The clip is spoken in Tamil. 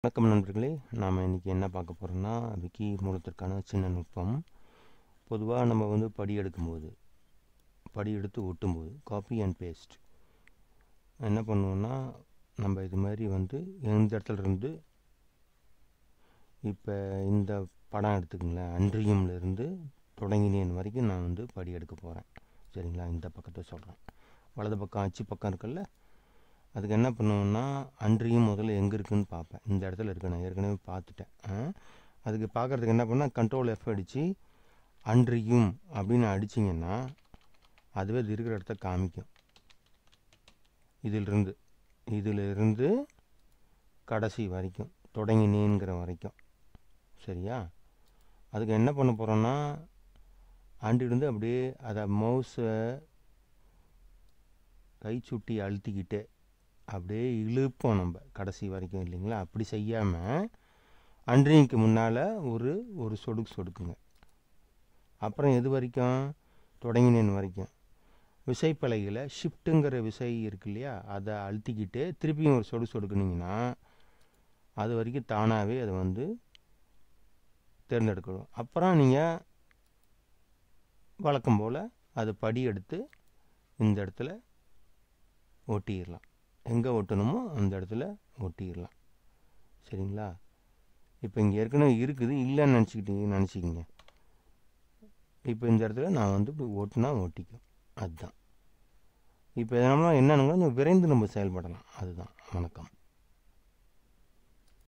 வணக்கம் நண்பர்களே, நாம் இன்றைக்கி என்ன பார்க்க போகிறோம்னா விக்கி மூலத்திற்கான சின்ன நுட்பம். பொதுவாக நம்ம படி எடுத்து ஒட்டும்போது காப்பி அண்ட் பேஸ்ட் என்ன பண்ணுவோம்னா, நம்ம இது மாதிரி எந்த இடத்துல இருந்து இப்போ இந்த படம் எடுத்துக்கங்களேன், அன்றியும்லேருந்து தொடங்கினேன் வரைக்கும் நான் படி எடுக்க போகிறேன். சரிங்களா? இந்த பக்கத்தை சொல்கிறேன். வலது பக்கம் அச்சு பக்கம் இருக்குல்ல, அதுக்கு என்ன பண்ணுவோம்னா, அன்றியும் முதல்ல எங்கே இருக்குதுன்னு பார்ப்பேன். இந்த இடத்துல இருக்கு, நான் ஏற்கனவே பார்த்துட்டேன். அதுக்கு பார்க்குறதுக்கு என்ன பண்ணால் கண்ட்ரோல் எஃப் அடித்து அன்றியும் அப்படின்னு அடிச்சிங்கன்னா அதுவே இது இருக்கிற இடத்த காமிக்கும். இதிலிருந்து கடைசி வரைக்கும், தொடங்கினேங்கிற வரைக்கும். சரியா? அதுக்கு என்ன பண்ண போகிறோன்னா, அண்டிலிருந்து அப்படியே அதை மவுஸை கை சுட்டி அழுத்திக்கிட்டே அப்படியே இழுப்போம் நம்ம கடைசி வரைக்கும், இல்லைங்களா? அப்படி செய்யாமல் அன்றிங்க்கு முன்னால் ஒரு சொடுக்குங்க. அப்புறம் எது வரைக்கும்? தொடங்கினேன் வரைக்கும். விசைப்பலகையில் ஷிஃப்ட்டுங்கிற விசை இருக்கு இல்லையா, அதை அழுத்திக்கிட்டு திருப்பியும் ஒரு சொடுக்குனிங்கன்னா அது வரைக்கும் தானாகவே அதை தேர்ந்தெடுக்கணும். அப்புறம் நீங்கள் வழக்கம் போல் அது படி எடுத்து இந்த இடத்துல ஒட்டிடலாம். எங்கே ஒட்டணுமோ அந்த இடத்துல ஒட்டிடலாம். சரிங்களா? இப்போ இங்கே ஏற்கனவே இருக்குது, இல்லைன்னு நினச்சிக்கிங்க. இப்போ இந்த இடத்துல நான் இப்படி ஒட்டினா ஒட்டிக்கும். அதுதான் இப்போ என்னென்னா, கொஞ்சம் விரைந்து நம்ம செயல்படலாம். அதுதான். வணக்கம்.